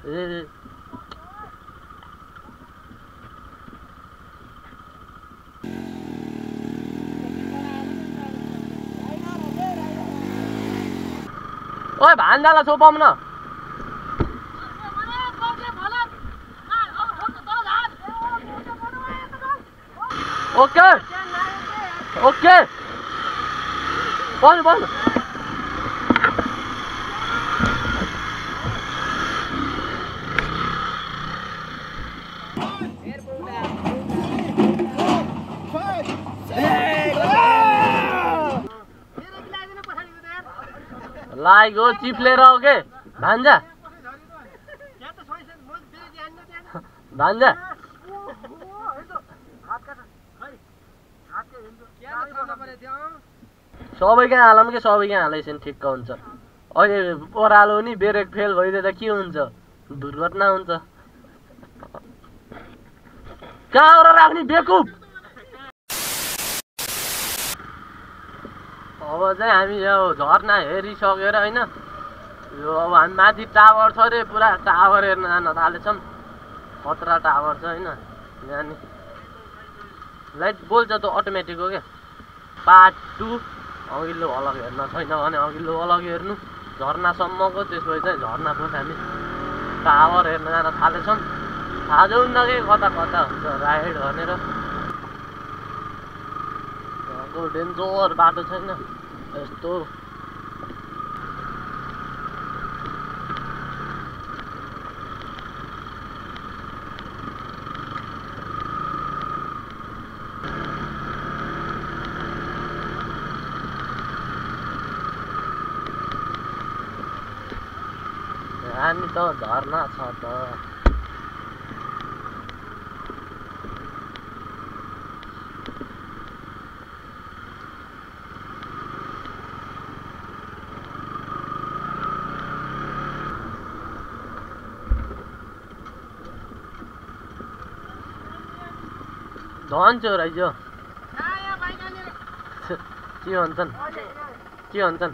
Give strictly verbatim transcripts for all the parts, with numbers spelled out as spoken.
ए ओए भान्जालाई सोपाउँ न okay okay बन्नु बन्नु लागेको चिप लिएर आऊ के भान्जा भान्जा सबै कहाँ हालौँ कि सबै कहाँ हालैछन् ठिक्क हुन्छ अहिले ओह्रालो नि ब्रेक फेल भइदियो त के हुन्छ दुर्घटना हुन्छ कहाँ ओह्रा राख्ने बेकुप अब चाहिँ हामी यो झर्ना हेरिसकेर होइन यो अब हामी माथि टावर छ अरे पुरा टावर हेर्न जान थालेछौँ खतरा टावर छ होइन यहाँ लाइट बोल्छ त अटोमेटिक हो क्या पार्ट टू अघिल्लो अलग हेर्न छैन भने अघिल्लो अलग हेर्नु झर्नासम्मको त्यसपछि चाहिँ झर्नापछि हामी टावर हेर्न जान थालेछौँ थाहा जाउँ न के कता कता हुन्छ राइड भनेर डेन्जर बाटो छैन यस्तो हामी त झर्ना छ त धन चोर आइज के भन्छन् के भन्छन्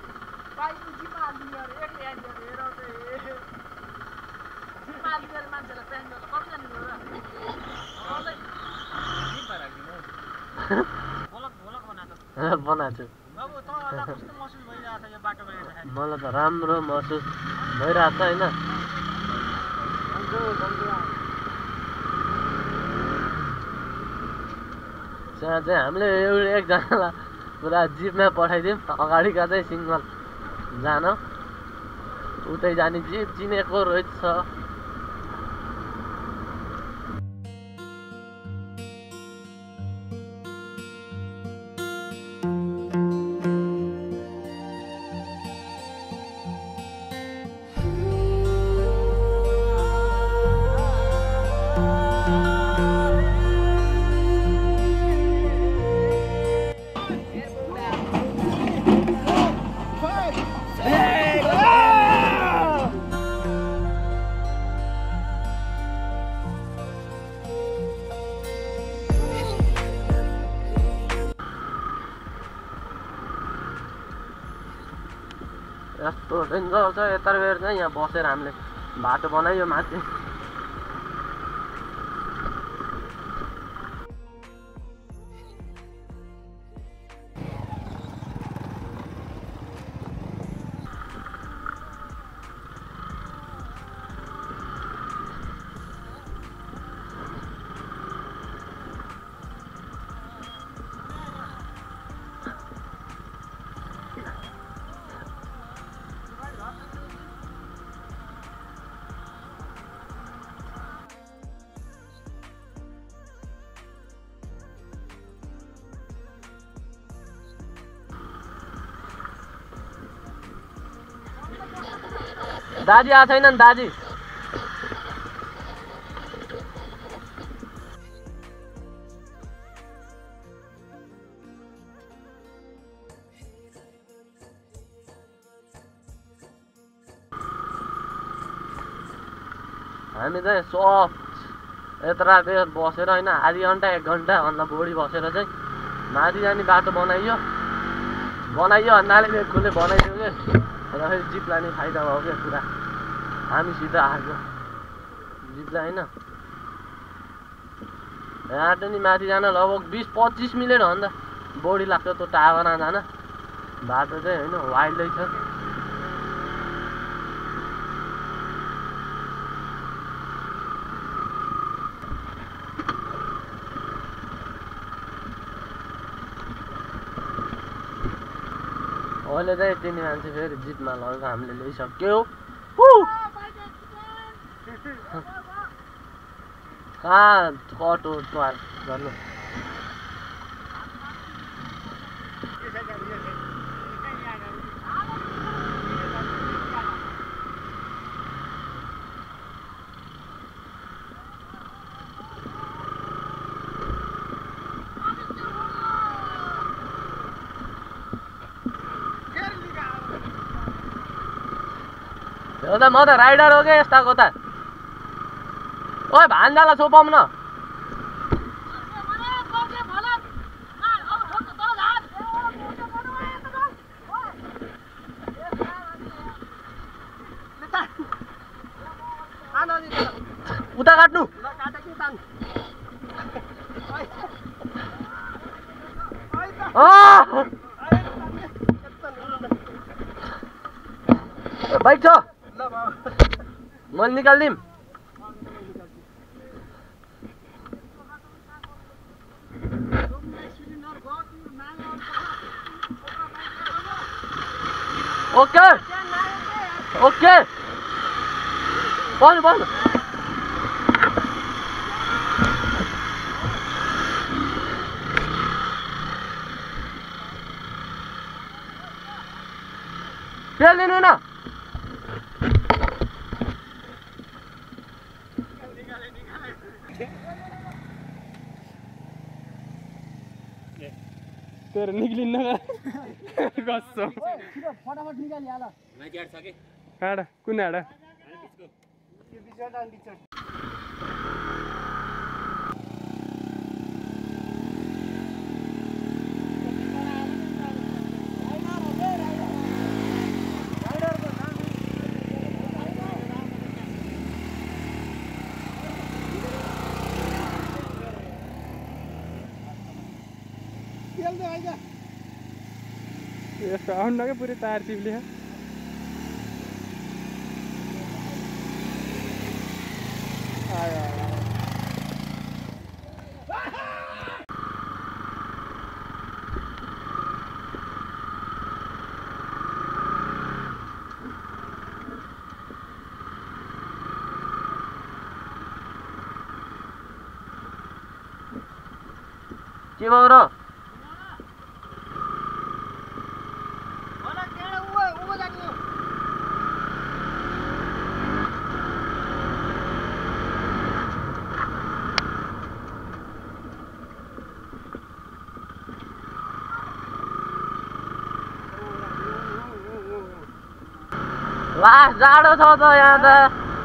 बनाएको छु मलाई त राम्रो महसुस भइरहेको छ होइन त्यहाँ चाहिँ हामीले एउटा एकजनालाई पुरा जिपमा पठाइदिउँ अगाडिका चाहिँ सिङ्गल जान उतै जाने जिप चिनेको रहेछ यस्तो डेन्जर छ यता बेर चाहिँ यहाँ बसेर हामीले बाटो बनायो माथि दाजी आएको छैनन् दाजी हामी चाहिँ सफ्ट यत्रा बेर बसेर होइन आधी घन्टा एक घन्टाभन्दा बढी बसेर चाहिँ माथि जाने बाटो बनाइयो बनाइयो अन्नाले बेकुले बनाइदियो कि र फेरि जिप लाने फाइदा भयो क्या पुरा हामी सिधा आएको जिप्ला होइन यहाँ नि माथि जान लगभग बिस पच्चिस मिनट हो नि त बढी लाग्छ त्यो टावरमा जान बाटो चाहिँ होइन वाइल्डै छ अहिले चाहिँ तिनी मान्छे फेरि जिपमा लगेको हामीले ल्याइसक्यो कहाँ कटो ट्वार गर्नु एउटा म त राइडर हो क्या यस्ताको त ओए भान्जालाई सोपाउँ न उता काट्नु बाइक छ मैले निकालिदिउँ ओके ओके बन्नु बन्नु तेल लिनु न तेरो निक्लिन्न कसम फटाफट निकालिहाल माथि आड छ के आड कुन आड त्यो बिचबाट अनि बिचबाट साउंड लगे पूरे टायर चिपले हैं आया के भयो र वाह जाडो छ त यहाँ त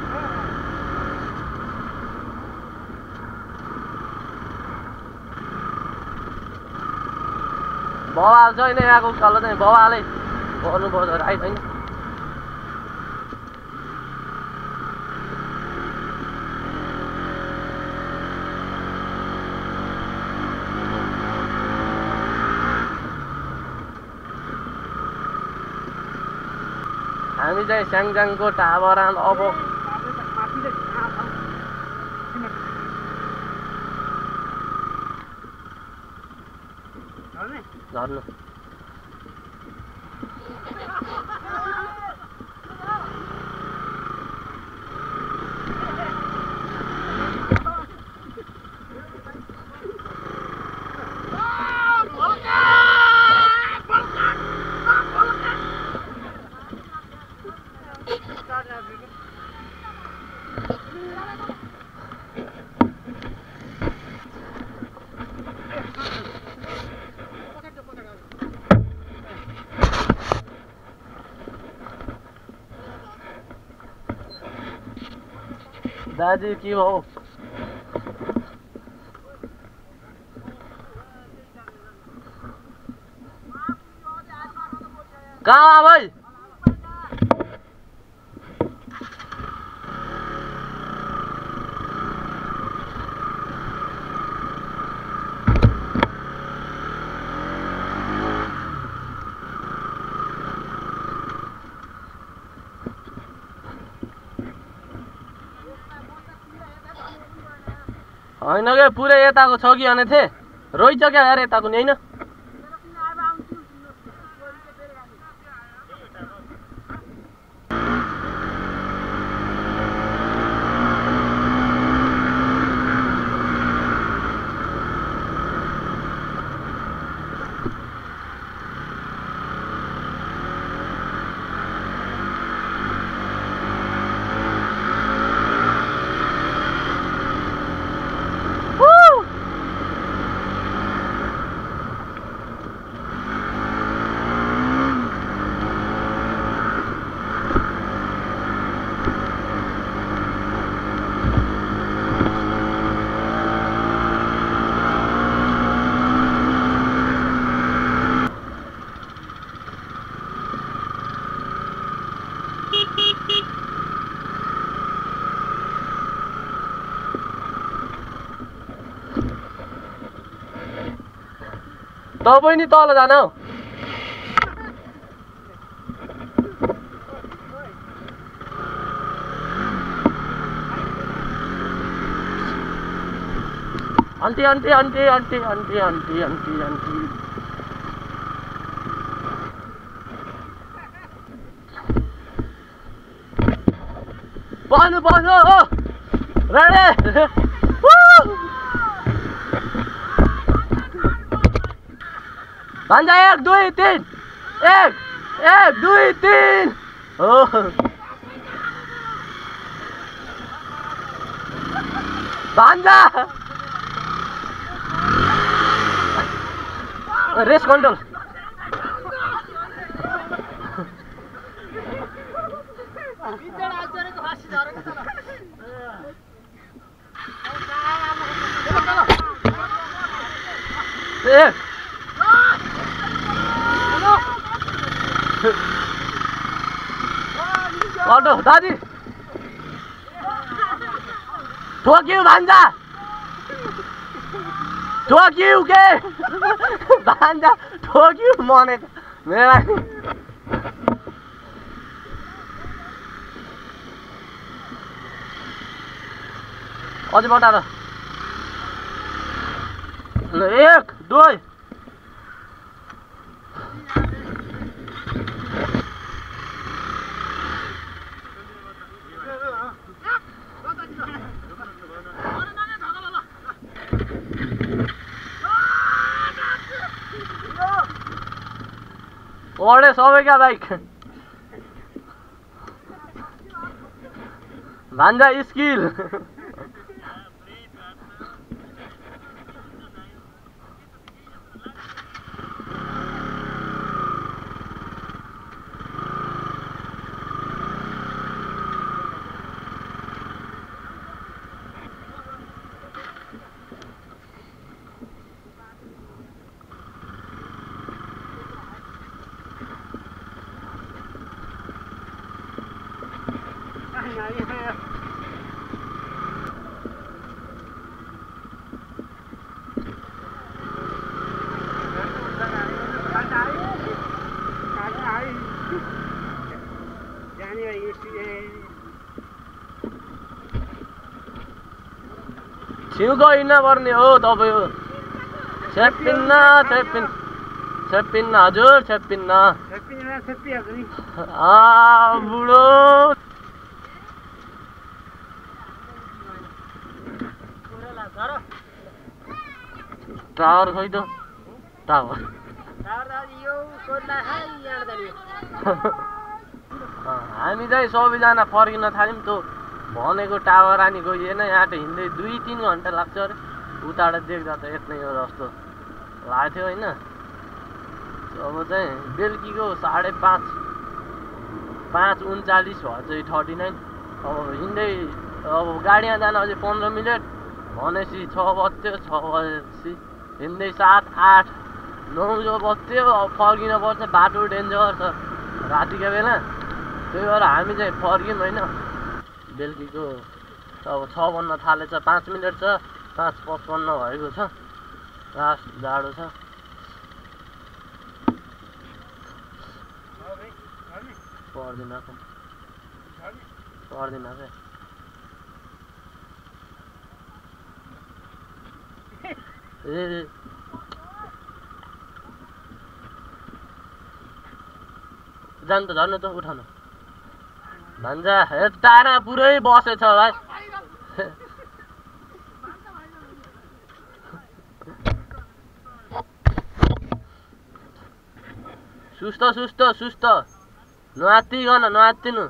बवाल छैन यहाँको उकालो चाहिँ बवालै गर्नुपर्छ राइट होइन हामी चाहिँ स्याङजाङको टावर अब झर्नु दाजु के हो कहाँ भाइ होइन के पुरै यताको छ कि भने थिए रोइछ क्या यार यताको नि होइन तपाईँ नि तल जान हौ aunty aunty aunty aunty aunty aunty aunty aunty बस्नु बस्नु हो रेडी भान्जा एक दुई तिन एक एक दुई तिन हो भान्जा रेस कन्ट्रोल एक अटो दादी ठोक्यौ भान्जा ठोक्यौ के भान्जा ठोक्यौ मनेको मेरा अझै बटार एक दुई ओडे सबै क्या बाइक भान्जा स्किल छिउको हिँड्न पर्ने हो तपाईँ हो छेप्पिन्न छेप्पिन्न छेप्पिन्न हजुर छेप्पिन्न बुढो टावर खोइ त टावर हामी चाहिँ सबैजना फर्किन थाल्यौँ त्यो भनेको टावर आनी गइएन यहाँ हिँड्दै दुई तिन घन्टा लाग्छ अरे उताबाट देख्दा त यत्नै हो जस्तो लाग्थ्यो होइन अब चाहिँ बेलुकीको साढे पाँच पाँच उन्चालिस भएछ थर्टी नाइन अब हिँड्दै अब गाडीमा जान अझै पन्ध्र मिनट भनेपछि छ बज्थ्यो छ बजेपछि हिँड्दै सात आठ नौ बज्थ्यो अब फर्किन पर्छ बाटो डेन्जर छ रातिका बेला त्यही भएर हामी चाहिँ फर्क्यौँ होइन बेलुकीको अब छ बन्न थालेछ पाँच मिनट छ पाँच पचपन्न भएको छ लास्ट जाडो छ पर्दैन पर्दैन ए जान त झर्नु त उठाउनु भान्जा हे टाढा पुरै बसेछ भाइ सुस्त सुस्त सुस्त नआत्तिकन नआत्तिनु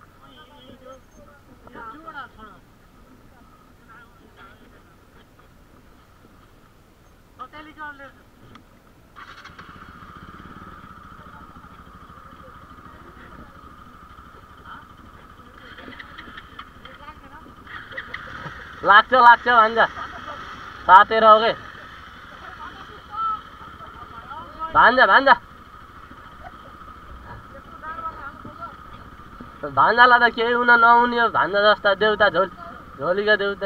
लाग्छ लाग्छ भान्जा तातेर हो के भान्जा भान्जा भान्जालाई त केही हुन नहुने हो भान्जा जस्ता देउता झोल झोलीका देउता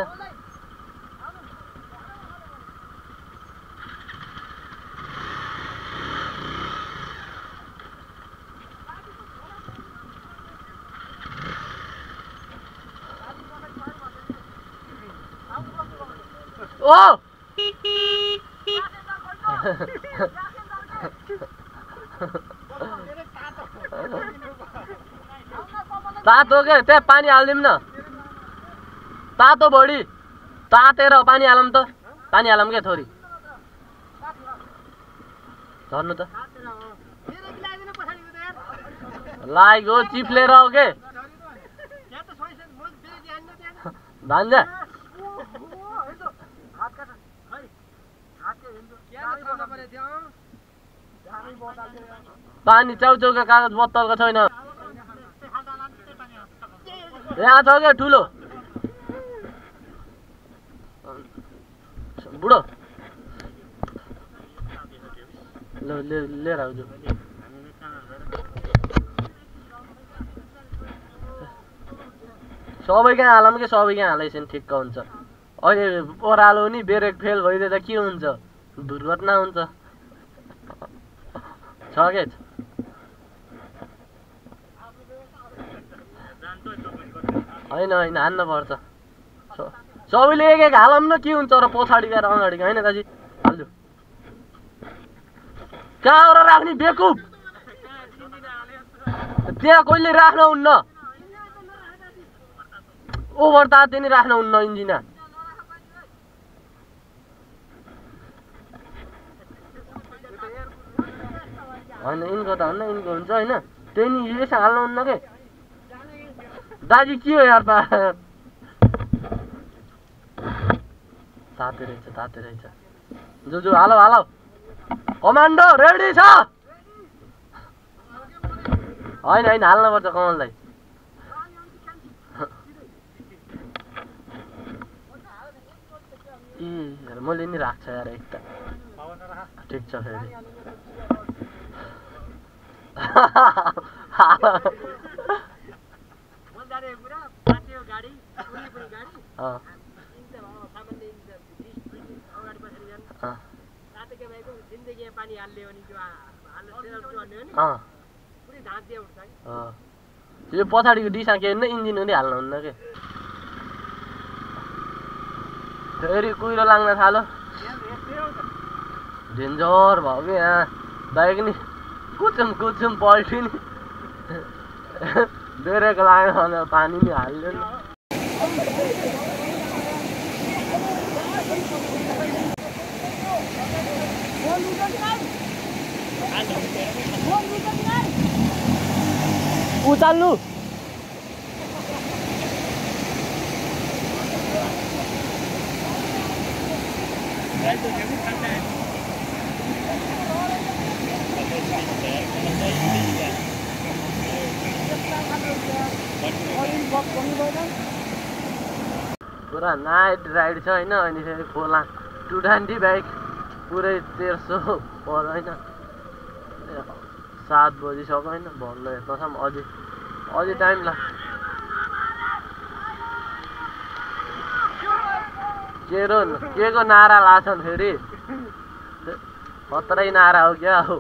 ओ तातो के त्यहाँ पानी हालिदिउँ न तातो बढी तातेर पानी हालौँ त पानी हालौँ के थोरी झर्नु त लागेको चिप्लेर हो के भान्जा पानी च्याउच्याउका कागज बोतलको छैन यहाँ छ क्या ठुलो बुढो ल लिएर आउँछु सबै कहाँ हालौँ कि सबै कहाँ हालैछन् ठिक्क हुन्छ अहिले ओह्रालो नि ब्रेक फेल भइदियो त के हुन्छ दुर्घटना हुन्छ छ के होइन होइन हान्न पर्छ सबैले एक एक हालौँ न के हुन्छ र पछाडि गएर अगाडि होइन दाजु हाल्छु कहाँबाट राख्ने बेकुब त्यहाँ कहिले राख्नुहुन्न ओभर ताते नि राख्नुहुन्न इन्जिनमा होइन यिनको त होइन यिनको हुन्छ होइन त्यही नि यसो हाल्नुहुन्न के दाजु के हो यार पा ताते रहेछ ताते रहेछ जो जो हालो हालो कमान्डो रेडी छ होइन होइन हाल्नुपर्छ कमललाई ए मैले नि राख्छ यार एक त ठिक छ फेरि यो पछाडिको डिसा के इन्जिन पनि हाल्नुहुन्न के फेरि कुहिरो लाग्न थाल्यो डेन्जर भयो कि यहाँ बाइक नि कुचुम कुचुम पल्ट्यो नि ब्रेक लाग्यो भने पानी नि हाल्यो नि उचाल्नु पुरा नाइट राइड छ होइन अनि फेरि खोला टु ट्वेन्टी बाइक पुरै तेह्र सौ पर्यो होइन सात बजिसक्यो होइन भन्न यतासम्म अझै अझै टाइम लाग्छ के रो के को नारा लाछन् फेरि खतरै नारा हो क्या हो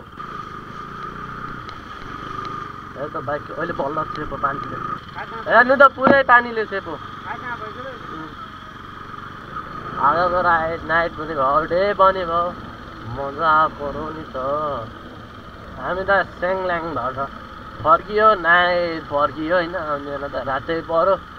त बाइक अहिले बल्ल सेपो पानीले हेर्नु त पुरै पानीले सेपो आजको राइट नाइट पनि भयो डे पनि भयो मजा पऱ्यो नि त हामी त स्याङल्याङ भएर फर्कियो नाइट फर्कियो होइन मेरो त रातै पऱ्यो